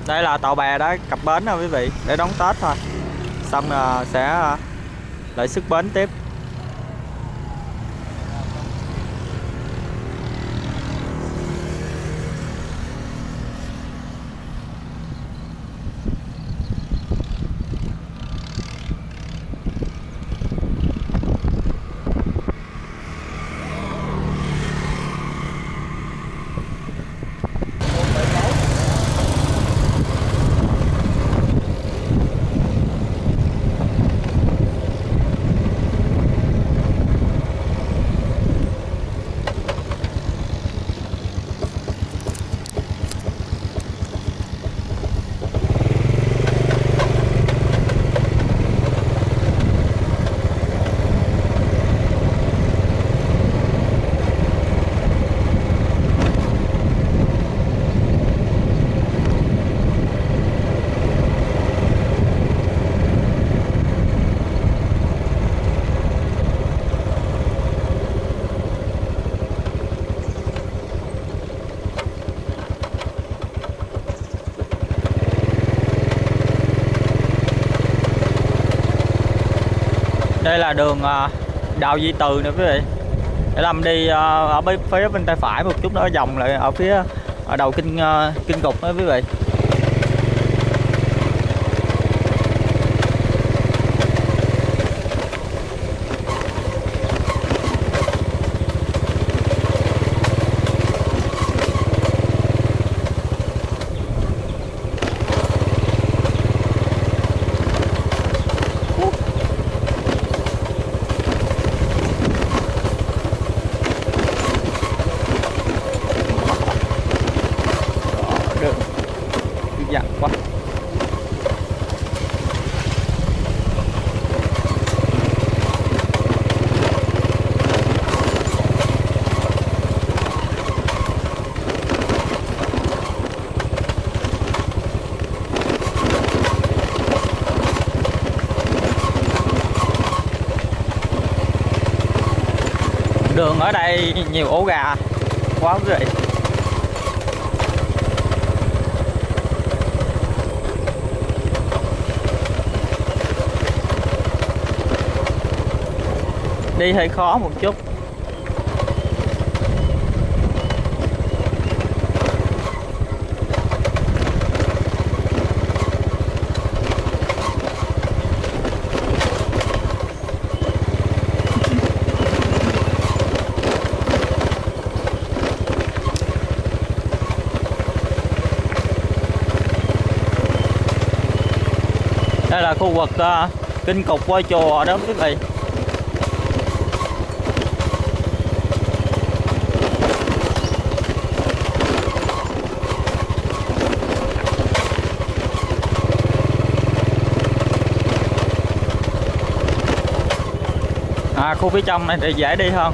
Đây là tàu bè đã cập bến rồi quý vị, để đón Tết thôi. Xong là sẽ lại xuất bến tiếp. Đây là đường Đào Duy Từ nè quý vị. Để Lâm đi ở phía bên tay phải một chút nữa, vòng lại ở phía ở đầu kinh cục đó quý vị. Quá. Đường ở đây nhiều ổ gà quá quý vị. Đi hơi khó một chút. Đây là khu vực kinh cục Voi Chùa đó quý vị. Khu phía trong này thì dễ đi hơn.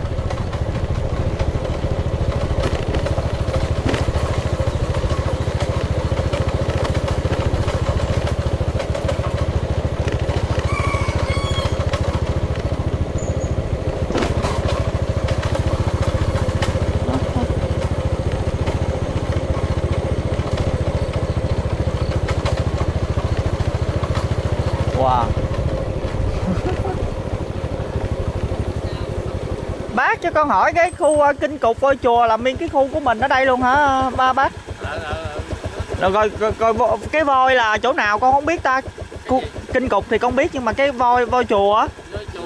Wow. Bác cho con hỏi cái khu kinh cục Voi Chùa là nguyên cái khu của mình ở đây luôn hả bác? Rồi cái voi là chỗ nào con không biết ta. Kinh cục thì con biết nhưng mà cái voi chùa á.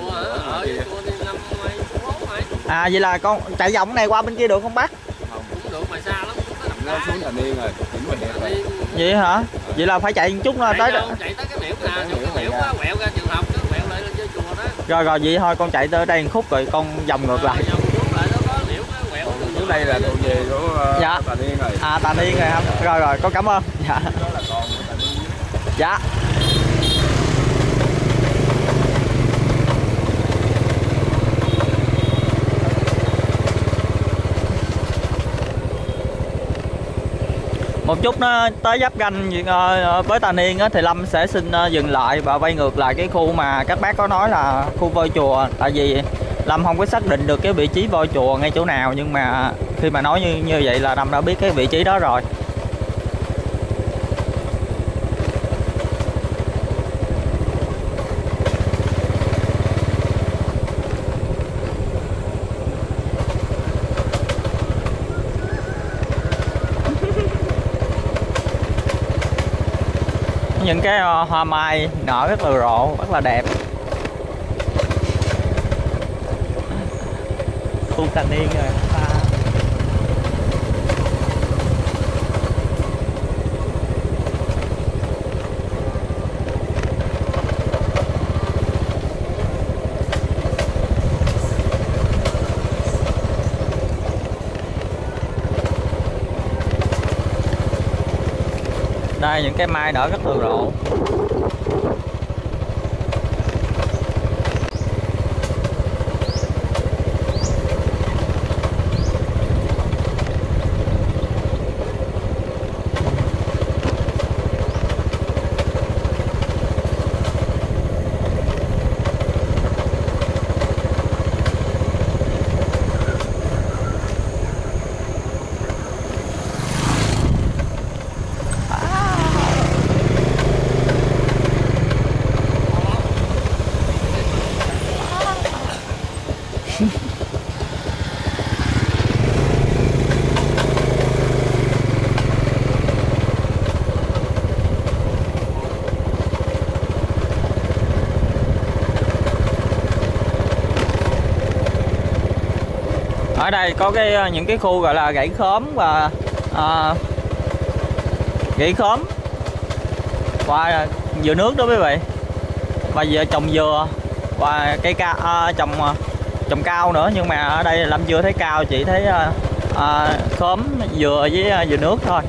À vậy là con chạy vòng này qua bên kia được không bác? Không được mà xa lắm. Nó xuống Tà Niên rồi, vậy hả? Vậy là phải chạy một chút tới chạy tới cái miễu nè, cái miễu quá quẹo ra trường học, cái quẹo lại lên chơi chùa đó. Rồi vậy thôi con chạy tới đây một khúc rồi con vòng ngược lại. Trước đây là thuộc về của dạ. Tà Niên rồi. À Tà Niên rồi hả? Rồi con cảm ơn. Dạ. Đó là còn của Tà Niên. Dạ. Một chút nó tới giáp ranh với Tà Niên á, thì Lâm sẽ xin dừng lại và quay ngược lại cái khu mà các bác có nói là khu voi chùa. Tại vì Lâm không có xác định được cái vị trí voi chùa ngay chỗ nào, nhưng mà khi mà nói như vậy là Lâm đã biết cái vị trí đó rồi. những cái hoa mai nở rất là rộ, rất là đẹp. Khu Tà Niên rồi ta. Đây những cái mai nở rất là rộ. Ở đây có những cái khu gọi là gãy khóm và gãy khóm và dừa nước đó quý vị, và giờ trồng dừa và cây trồng cao nữa, nhưng mà ở đây Lâm chưa thấy cao, chỉ thấy khóm dừa với dừa nước thôi.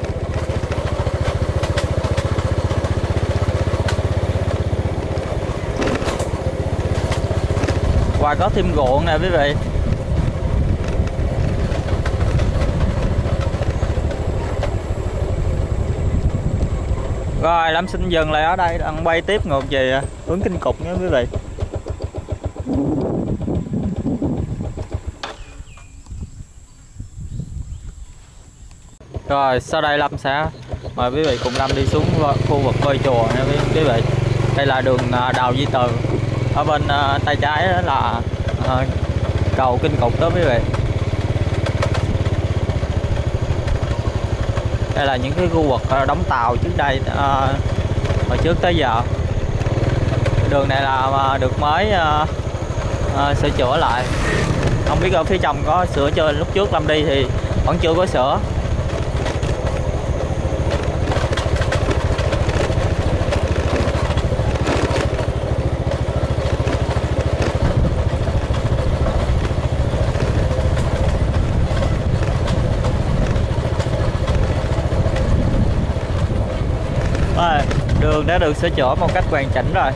Và có thêm ruộng nè quý vị. Rồi Lâm xin dừng lại ở đây, đang quay tiếp ngược về hướng Kinh Cục nha quý vị. Rồi sau đây Lâm sẽ mời quý vị cùng Lâm đi xuống khu vực coi chùa nha quý vị. Đây là đường Đào Duy Từ, ở bên tay trái đó là cầu Kinh Cục đó quý vị. Đây là những cái khu vực đóng tàu trước đây, hồi trước tới giờ. Đường này là được mới sửa chữa lại. Không biết ở phía trong có sửa chưa, lúc trước Lâm đi thì vẫn chưa có sửa. Đường đã được sửa chữa một cách hoàn chỉnh rồi.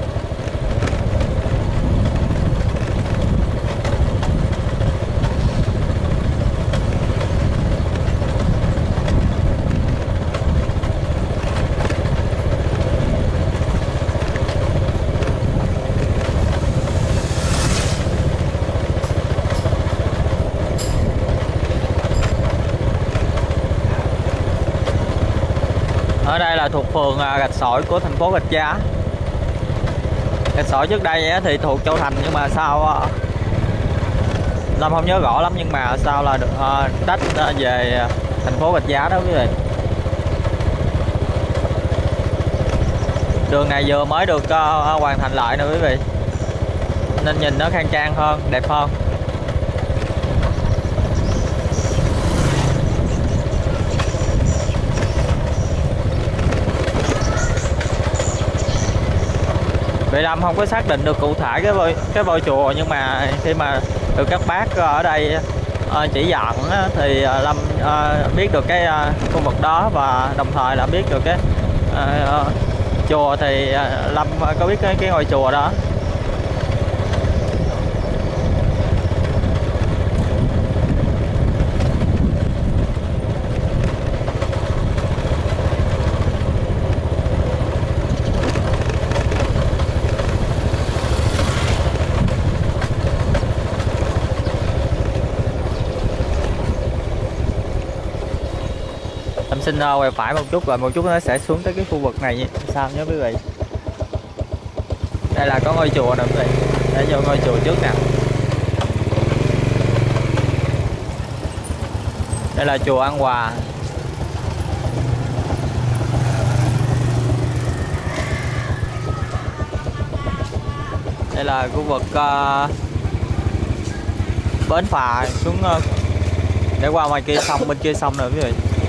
Ở đây là thuộc phường Rạch Sỏi của thành phố Rạch Giá. Rạch Sỏi trước đây thì thuộc Châu Thành, nhưng mà sau Lâm không nhớ rõ lắm, nhưng mà sau là được tách về thành phố Rạch Giá đó quý vị. Đường này vừa mới được hoàn thành lại nữa quý vị, nên nhìn nó khang trang hơn, đẹp hơn. Vậy Lâm không có xác định được cụ thể cái voi chùa, nhưng mà khi mà được các bác ở đây chỉ dẫn thì Lâm biết được cái khu vực đó, và đồng thời là biết được cái chùa thì Lâm có biết cái ngôi chùa đó. Xin quay phải một chút, và một chút nó sẽ xuống tới cái khu vực này sao nhé quý vị. Đây là có ngôi chùa nè quý vị, để vô ngôi chùa trước nè. Đây là chùa An Hòa. Đây là khu vực bến phà xuống để qua ngoài kia sông, bên kia sông rồi quý vị.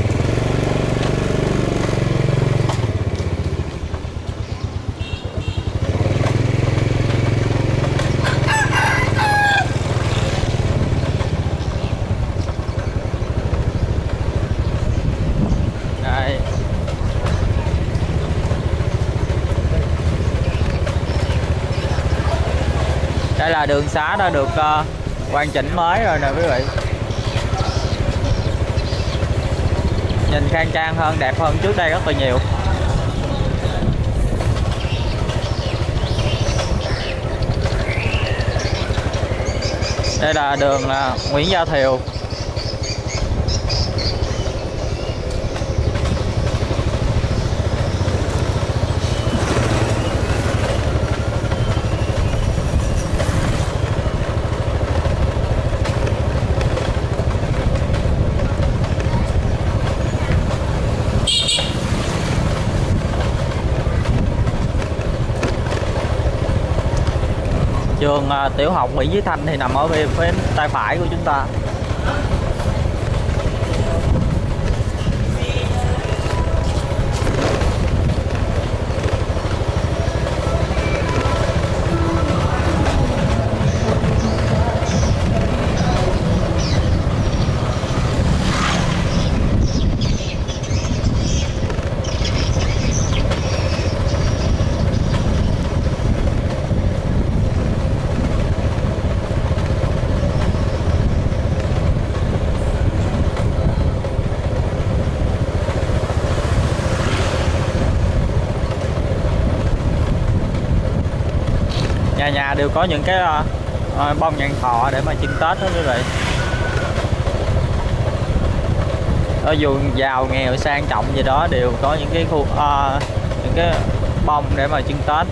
Đây. Đây là đường xá đã được hoàn chỉnh mới rồi nè quý vị. Nhìn khang trang hơn, đẹp hơn trước đây rất là nhiều. Đây là đường Nguyễn Gia Thiều. Trường tiểu học Nguyễn Chí Thanh thì nằm ở phía tay phải của chúng ta. Nhà nhà đều có những cái bông nhang thọ để mà trưng Tết đó quý vị. Ở dù giàu nghèo sang trọng gì đó đều có những cái khu những cái bông để mà trưng Tết.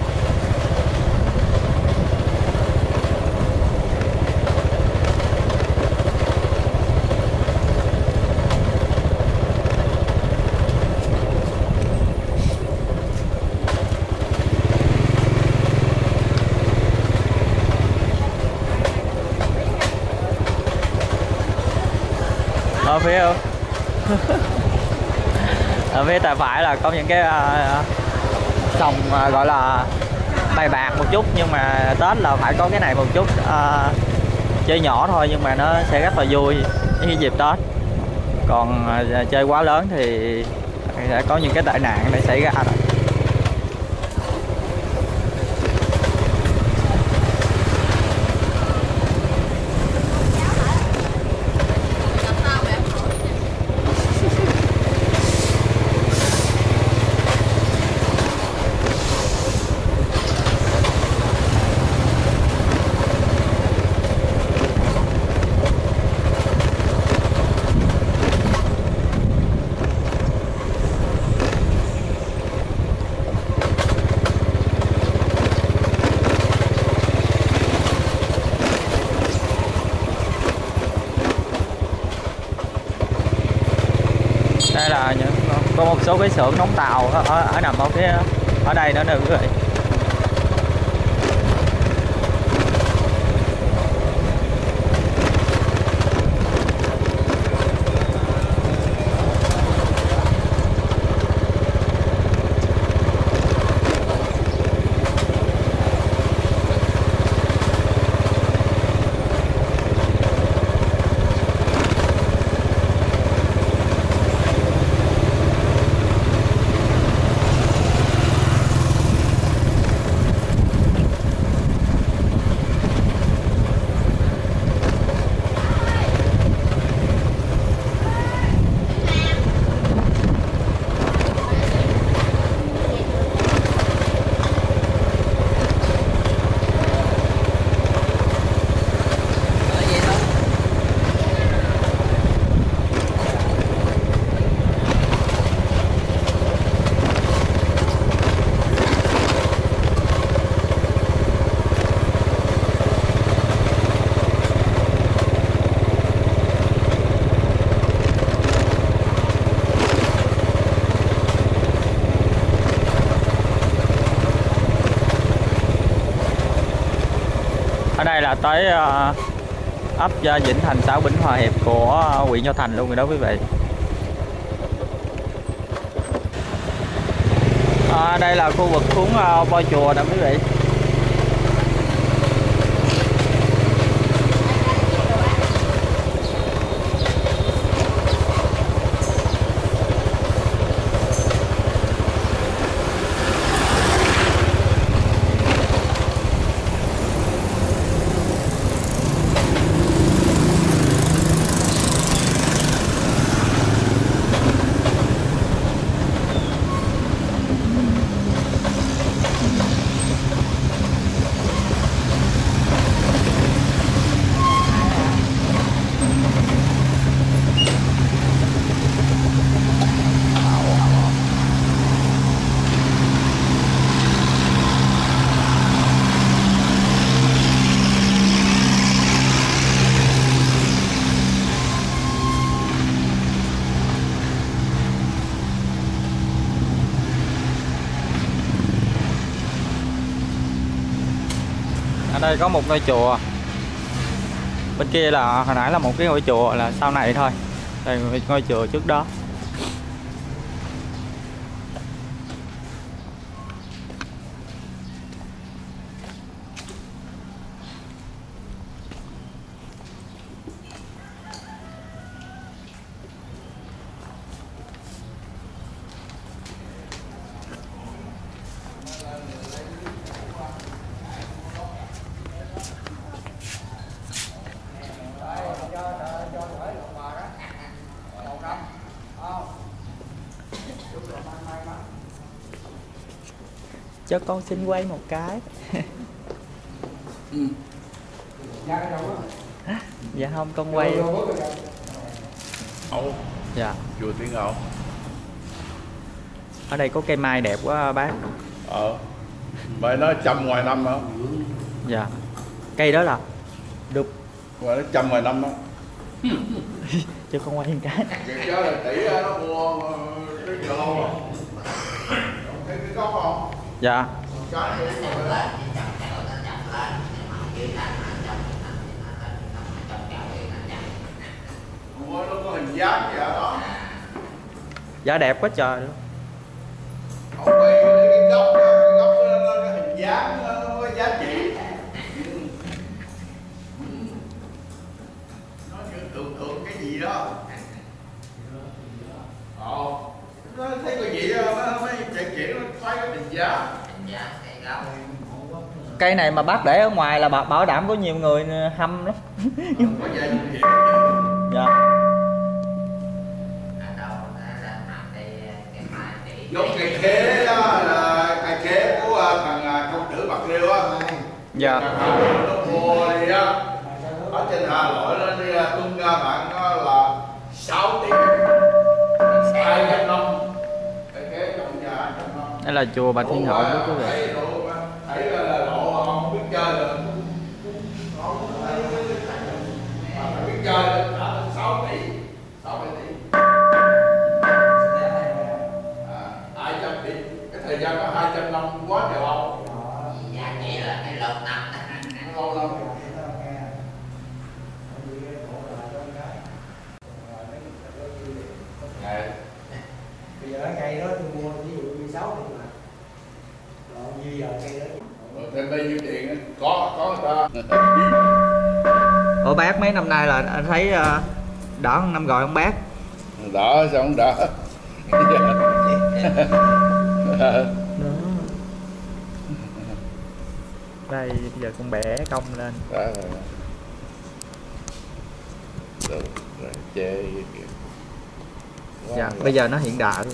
Ở phía ở phía tay phải là có những cái sông gọi là bài bạc một chút, nhưng mà Tết là phải có cái này một chút, chơi nhỏ thôi nhưng mà nó sẽ rất là vui cái dịp Tết. Còn chơi quá lớn thì sẽ có những cái tai nạn để xảy ra rồi. Đây là có một số cái xưởng đóng tàu ở nằm ở phía ở đây nữa nè quý vị. đây là tới ấp Vĩnh Thành, xã Vĩnh Hòa Hiệp của huyện Châu Thành luôn rồi đó quý vị. Đây là khu vực xuống voi chùa nè quý vị. Ở đây có một ngôi chùa, bên kia là hồi nãy là một cái ngôi chùa, là sau này thôi. Đây ngôi chùa trước đó. Cho con xin quay một cái. Dạ không, con quay. Dạ. Chùa Thiên Hậu. Ở đây có cây mai đẹp quá bác. Vậy nó chăm ngoài năm hả? Dạ. Cây đó là đục. Vậy nó chăm ngoài năm đó. Cho con quay một cái. Cái đó là tỷ nó mua cái chợ không à? Thấy cái gốc không? Dạ. Cái nó có hình dáng vậy đó. Dạ đẹp quá trời luôn. Không quay cái gốc nó cái hình dáng nó có giá trị. Nó như tượng cái gì đó. Nó thấy cái gì đó, nó mới chạy chuyển nó xoay cái hình dáng. Cây này mà bác để ở ngoài là bảo đảm có nhiều người hâm lắm. Có vậy gì? Dạ. Gốc cây khế đó là cây khế của thằng công tử Bạc Liêu á. Dạ. Nó mua đi á. Ở trên Hà Nội nó đi tung ra bạn nó là 6 tỷ. 200 năm. Cây khế trong nhà 200 năm. Đây là chùa Bà Thiên Hậu đó quý vị. Thấy là lộ không biết chơi rồi. Mà biết chơi là trả 6 tỷ. 6 tỷ. 200 tỷ. Cái thời gian có 200 năm quá trời lâu. Dạ vậy là cái lâu năm. Lâu lắm. Bây giờ cây đó tôi mua ví dụ 16 thì mà như giờ cây đó Thêm bao nhiêu tiền có người ta. Ủa bác mấy năm nay là anh thấy đỡ hơn năm rồi không bác? Đỡ sao không đỡ. Đây bây giờ con bẻ cong lên. Đó rồi. Được, rồi chê kìa. Dạ, bây giờ nó hiện đại luôn.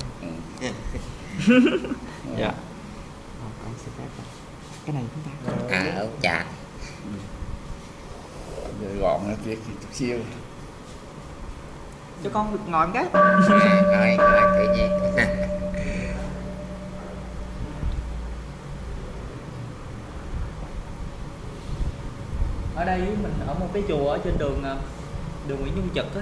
Dạ. Con xin phép cái này chúng ta. Dạ. Rồi gọn nó tiếc chút xíu. Cho con được ngồi một cái. Ngồi tự nhiên. Ở đây mình ở một cái chùa ở trên đường Nguyễn Trung Trực á.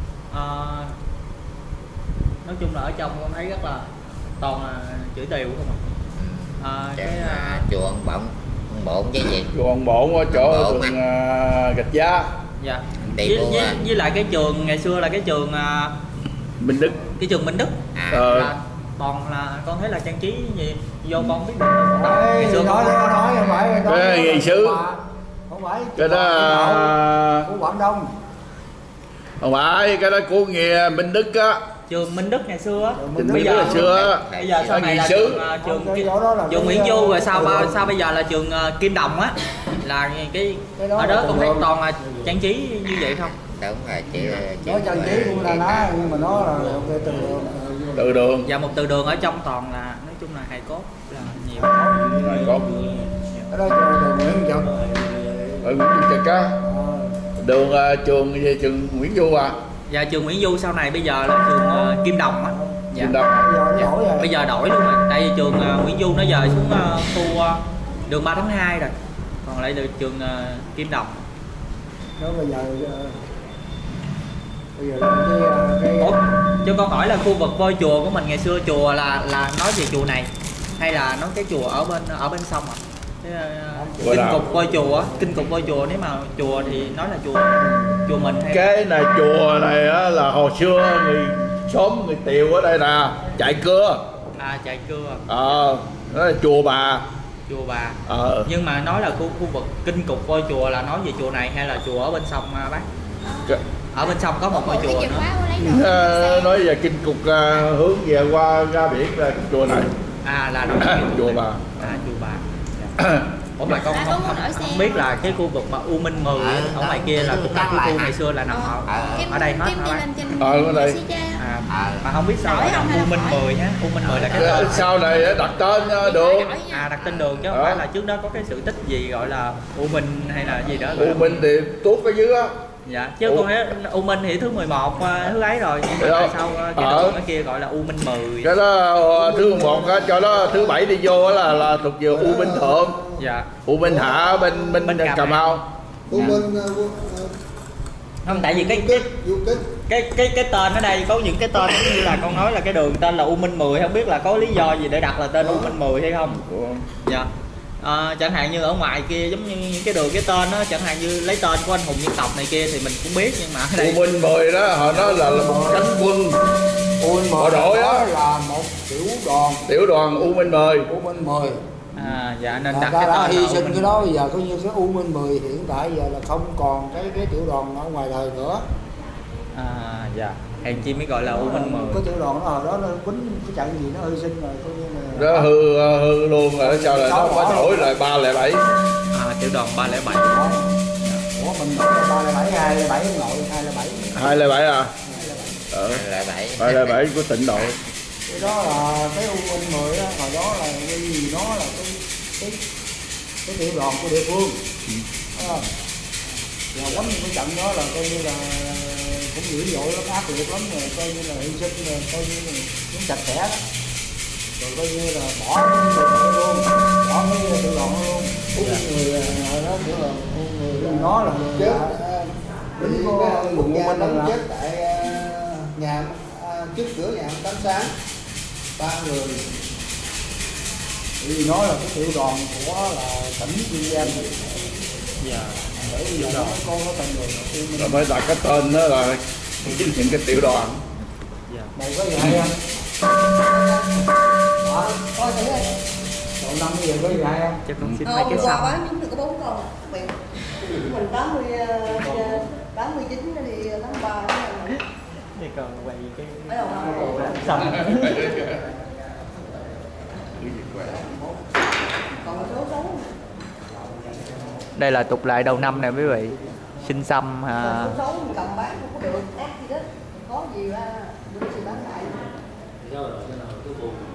Nói chung là ở trong con thấy rất là toàn là chữ tiều không à. Chùa ông Bọng Bộn chứ gì. Chùa Bộn ở chỗ Bộn đường Gạch Giá. Dạ. Đi mua Với lại cái trường ngày xưa là cái trường Minh Đức. cái trường Minh Đức. Là toàn là con thấy là trang trí gì vô con không biết được đâu. Ngày xưa nói không phải cái ngày xưa không phải cái đó của Quảng Đông, không phải cái đó của nghe Minh Đức á. Trường Minh Đức ngày xưa á. Minh Đức ngày xưa Bây giờ sau này là trường Nguyễn Du, rồi sau bây giờ là trường Kim Đồng á, là cái ở đó cũng thấy toàn là trang trí như vậy không? đúng rồi chị nó trang trí cũng là nó, nhưng mà nó là từ đường Và một từ đường ở trong toàn là nói chung là hài cốt là nhiều. hài cốt. cái đó trường Nguyễn Trực, ở Nguyễn Trực á, đường trường Nguyễn Du à. Và trường Nguyễn Du sau này bây giờ là trường Kim Đồng á. Dạ. Kim Đồng. Bây giờ đổi luôn rồi. Tại vì trường Nguyễn Du nó dời xuống khu đường 3 tháng 2 rồi. Còn lại được trường Kim Đồng. đó bây giờ cái Ủa, cho con hỏi là khu vực voi chùa của mình ngày xưa chùa là nói về chùa này hay là nói cái chùa ở bên sông ạ? Kinh cục voi chùa á, kinh cục voi chùa, nếu mà chùa thì nói là chùa mình hay Cái này chùa này á, là hồi xưa người xóm người Tiều ở đây nè chạy cưa. chạy cưa. Đó là chùa Bà. Chùa Bà. Nhưng mà nói là khu vực kinh cục voi chùa là nói về chùa này hay là chùa ở bên sông bác? Ở bên sông có một ngôi chùa nữa. Nói về kinh cục hướng về qua ra biển là chùa này. Là nói chùa Bà. Chùa Bà. Ủa mà con không biết là cái khu vực mà U Minh 10 ở ngoài kia là cũng là cái khu ngày xưa là nằm ở đây hết hả bác? Ở đây. Mà không biết sao gọi là U Minh 10 ha. U Minh 10 là cái tên. Sau này đặt tên đường. Đặt tên đường chứ không phải là trước đó có cái sự tích gì gọi là U Minh hay là gì đó. U Minh thì tuốt ở dưới á. Dạ, chứ con thấy U Minh thì thứ 11 thứ ấy rồi, nhưng mà tại sao cái đường ở kia gọi là U Minh 10? Cái đó thứ 11 á, cho nó thứ 7 đi vô là thuộc về U Minh Thượng. Dạ. U Minh Hạ bên Cà Mau. U Minh không, tại vì cái tên ở đây có những cái tên như là con nói là cái đường tên là U Minh 10, không biết là có lý do gì để đặt là tên U Minh 10 hay không? Dạ. Chẳng hạn như ở ngoài kia giống như những cái đường cái tên đó, chẳng hạn như lấy tên của anh hùng dân tộc này kia thì mình cũng biết, nhưng mà ở đây U Minh 10 đó họ nói là một cánh quân bộ đội á, là một tiểu đoàn U Minh 10. U Minh 10. Dạ nên đặt cái đã tên hy sinh cái đó, bây giờ coi như cái U Minh 10 hiện tại giờ là không còn cái tiểu đoàn ở ngoài đời nữa. Dạ. Hèn chi mới gọi là U Minh 10. Cái tiểu đoàn đó hồi đó nó quýnh cái trận gì nó hy sinh rồi, coi như là Đó hư luôn rồi, sao là nó phải đổi lại 307. Tiểu đoàn 307. Ủa mình 307 207 nội 207. 207 à? 207 của tỉnh đội. Cái đó là cái U Minh 10 á, hồi đó là cái gì, nó là cái tiểu đoàn của địa phương. Và quánh cái trận đó là coi như là cũng dữ dội lắm, ác liệt lắm, rồi coi như là hy sinh, rồi coi như là cũng sạch sẽ đó, rồi coi như là bỏ cái đường luôn, bỏ cái tiểu đoàn luôn. Người đó kiểu là người nó là chết, lính của vùng Minh là chết tại nhà trước cửa nhà Tánh Sáng, 3 người. Vì nó là cái tiểu đoàn của là tỉnh Kiên Giang. Dạ. Rồi mới đặt cái tên đó là những cái tiểu đoàn. Này có gì hay không? Coi thử đi. Cậu năm bây giờ có gì hay không? Cho con xin mấy cái qua xong. bán chúng có 4 con mình 89 thì 83 Thì còn quay cái ở đâu xong. còn số số Đây là tục lệ đầu năm nè quý vị. Xin xăm số số mình cầm bán không có được ác gì đó, có gì ra đưa thì bán lại. Do rồi, cho nào cứ buồn